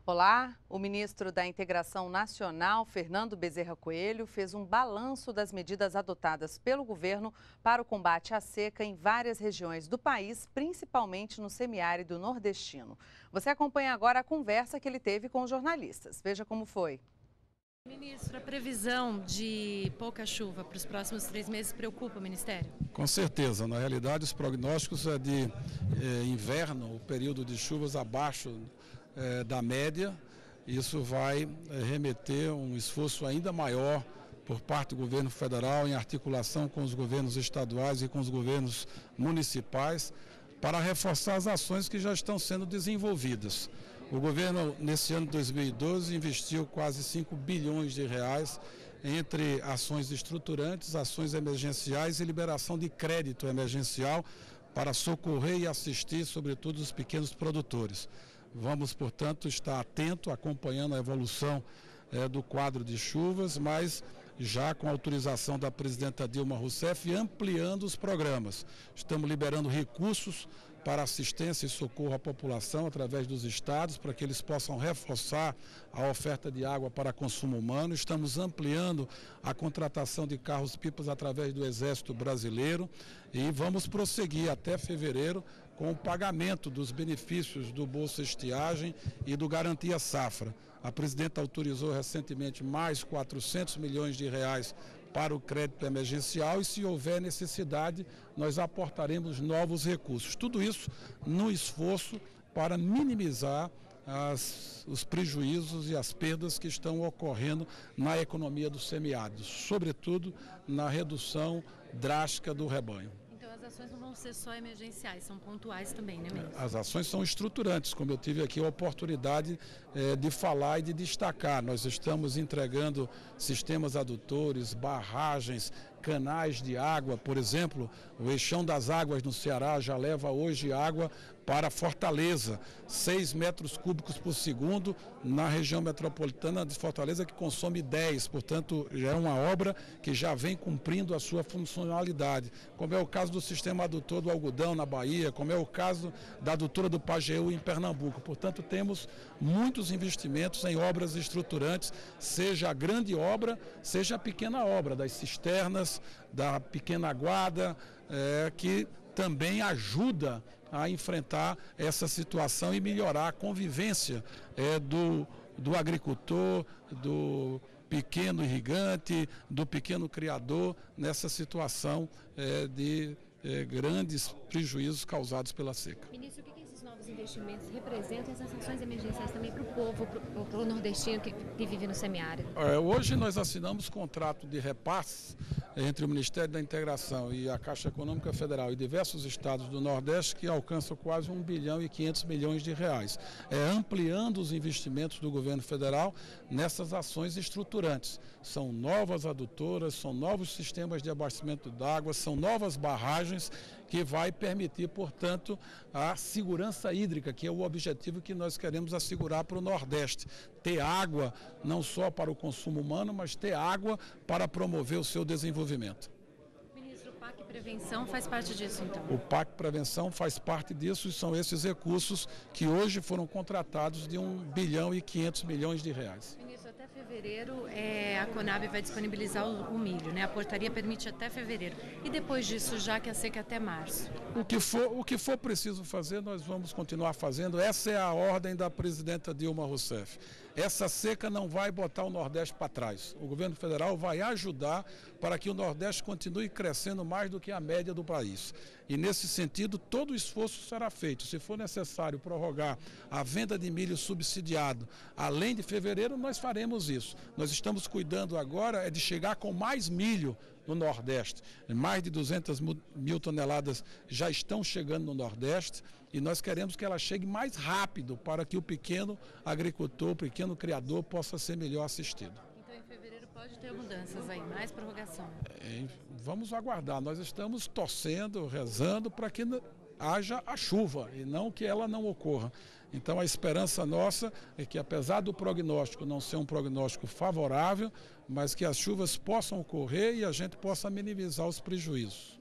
Olá, o ministro da Integração Nacional, Fernando Bezerra Coelho, fez um balanço das medidas adotadas pelo governo para o combate à seca em várias regiões do país, principalmente no semiárido nordestino. Você acompanha agora a conversa que ele teve com os jornalistas. Veja como foi. Ministro, a previsão de pouca chuva para os próximos 3 meses preocupa o Ministério? Com certeza, na realidade os prognósticos é de inverno, o período de chuvas abaixo da média. Isso vai remeter um esforço ainda maior por parte do governo federal, em articulação com os governos estaduais e com os governos municipais, para reforçar as ações que já estão sendo desenvolvidas. O governo, nesse ano de 2012, investiu quase 5 bilhões de reais entre ações estruturantes, ações emergenciais e liberação de crédito emergencial para socorrer e assistir, sobretudo, os pequenos produtores. Vamos, portanto, estar atento, acompanhando a evolução do quadro de chuvas, mas já com autorização da presidenta Dilma Rousseff, ampliando os programas. Estamos liberando recursos para assistência e socorro à população através dos estados, para que eles possam reforçar a oferta de água para consumo humano. Estamos ampliando a contratação de carros-pipas através do Exército Brasileiro e vamos prosseguir até fevereiro com o pagamento dos benefícios do Bolsa Estiagem e do Garantia Safra. A presidenta autorizou recentemente mais 400 milhões de reais para o crédito emergencial e, se houver necessidade, nós aportaremos novos recursos. Tudo isso no esforço para minimizar os prejuízos e as perdas que estão ocorrendo na economia dos semiáridos, sobretudo na redução drástica do rebanho. As ações não vão ser só emergenciais, são pontuais também, né, ministro? As ações são estruturantes, como eu tive aqui a oportunidade de falar e de destacar. Nós estamos entregando sistemas adutores, barragens, canais de água. Por exemplo, o Eixão das Águas no Ceará já leva hoje água para Fortaleza, 6 metros cúbicos por segundo, na região metropolitana de Fortaleza, que consome 10, portanto, já é uma obra que já vem cumprindo a sua funcionalidade, como é o caso do sistema adutor do algodão na Bahia, como é o caso da adutora do Pajeú em Pernambuco. Portanto, temos muitos investimentos em obras estruturantes, seja a grande obra, seja a pequena obra, das cisternas, da pequena guarda, que também ajuda a enfrentar essa situação e melhorar a convivência do agricultor, do pequeno irrigante, do pequeno criador, nessa situação de grandes prejuízos causados pela seca. Ministro, o que esses novos investimentos representam, essas ações emergenciais também para o povo, para o nordestino que vive no semiárido? Hoje nós assinamos contrato de repasse entre o Ministério da Integração e a Caixa Econômica Federal e diversos estados do Nordeste, que alcançam quase 1 bilhão e 500 milhões de reais, ampliando os investimentos do governo federal nessas ações estruturantes. São novas adutoras, são novos sistemas de abastecimento d'água, são novas barragens que vai permitir, portanto, a segurança hídrica, que é o objetivo que nós queremos assegurar para o Nordeste. Ter água não só para o consumo humano, mas ter água para promover o seu desenvolvimento. Ministro, o PAC Prevenção faz parte disso, então? O PAC Prevenção faz parte disso e são esses recursos que hoje foram contratados de 1 bilhão e 500 milhões de reais. Ministro, até fevereiro a Conab vai disponibilizar o milho, né? A portaria permite até fevereiro. E depois disso, já que a seca é até março? O que for preciso fazer, nós vamos continuar fazendo. Essa é a ordem da presidenta Dilma Rousseff. Essa seca não vai botar o Nordeste para trás. O governo federal vai ajudar para que o Nordeste continue crescendo mais do que a média do país. E nesse sentido, todo o esforço será feito. Se for necessário prorrogar a venda de milho subsidiado além de fevereiro, nós faremos isso. Nós estamos cuidando agora de chegar com mais milho no Nordeste. Mais de 200 mil toneladas já estão chegando no Nordeste e nós queremos que ela chegue mais rápido para que o pequeno agricultor, o pequeno criador possa ser melhor assistido. Então, em fevereiro pode ter mudanças aí, mais prorrogação? Vamos aguardar. Nós estamos torcendo, rezando para que haja a chuva e não que ela não ocorra. Então a esperança nossa é que, apesar do prognóstico não ser um prognóstico favorável, mas que as chuvas possam ocorrer e a gente possa minimizar os prejuízos. Ministro,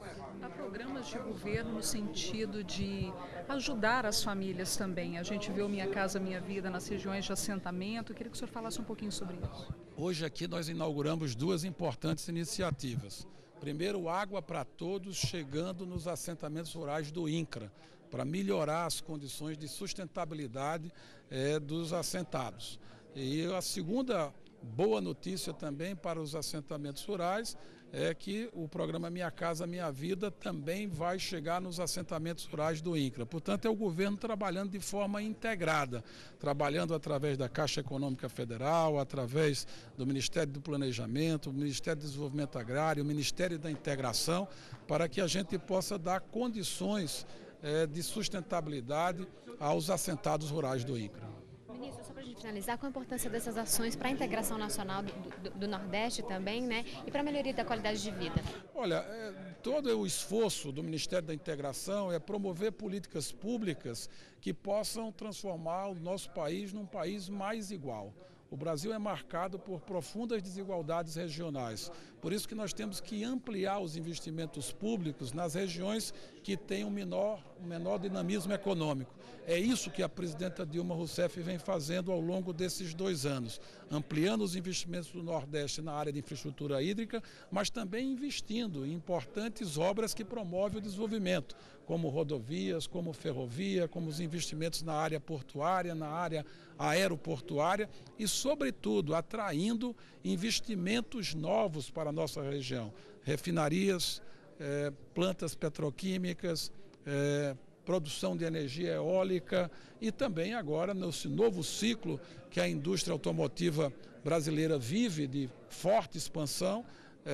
Há programas de governo no sentido de ajudar as famílias também. A gente vê o Minha Casa Minha Vida nas regiões de assentamento. Eu queria que o senhor falasse um pouquinho sobre isso. Hoje aqui nós inauguramos duas importantes iniciativas. Primeiro, Água para Todos, chegando nos assentamentos rurais do INCRA, para melhorar as condições de sustentabilidade dos assentados. E a segunda boa notícia também para os assentamentos rurais é que o programa Minha Casa Minha Vida também vai chegar nos assentamentos rurais do INCRA. Portanto, é o governo trabalhando de forma integrada, trabalhando através da Caixa Econômica Federal, através do Ministério do Planejamento, o Ministério do Desenvolvimento Agrário, o Ministério da Integração, para que a gente possa dar condições de sustentabilidade aos assentados rurais do INCRA. Ministro, só para a gente finalizar, qual a importância dessas ações para a integração nacional do Nordeste também, né? E para a melhoria da qualidade de vida? Olha, todo o esforço do Ministério da Integração é promover políticas públicas que possam transformar o nosso país num país mais igual. O Brasil é marcado por profundas desigualdades regionais. Por isso que nós temos que ampliar os investimentos públicos nas regiões que têm um menor dinamismo econômico. É isso que a presidenta Dilma Rousseff vem fazendo ao longo desses 2 anos, ampliando os investimentos do Nordeste na área de infraestrutura hídrica, mas também investindo em importantes obras que promovem o desenvolvimento, como rodovias, como ferrovia, como os investimentos na área portuária, na área aeroportuária e, sobretudo, atraindo investimentos novos para a nossa região. Refinarias, plantas petroquímicas, produção de energia eólica e também agora nesse novo ciclo que a indústria automotiva brasileira vive de forte expansão,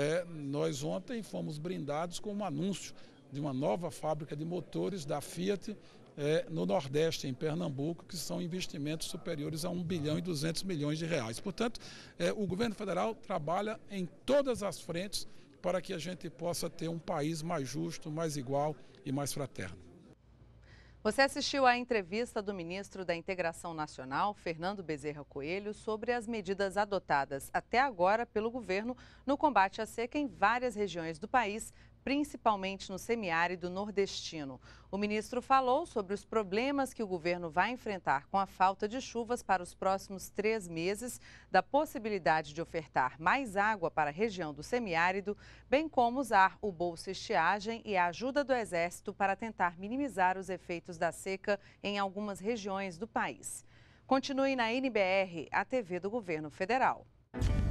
nós ontem fomos brindados com um anúncio de uma nova fábrica de motores da Fiat no Nordeste, em Pernambuco, que são investimentos superiores a 1 bilhão e 200 milhões de reais. Portanto, o governo federal trabalha em todas as frentes para que a gente possa ter um país mais justo, mais igual e mais fraterno. Você assistiu à entrevista do ministro da Integração Nacional, Fernando Bezerra Coelho, sobre as medidas adotadas até agora pelo governo no combate à seca em várias regiões do país, principalmente no semiárido nordestino. O ministro falou sobre os problemas que o governo vai enfrentar com a falta de chuvas para os próximos 3 meses, da possibilidade de ofertar mais água para a região do semiárido, bem como usar o Bolsa Estiagem e a ajuda do Exército para tentar minimizar os efeitos da seca em algumas regiões do país. Continue na NBR, a TV do Governo Federal.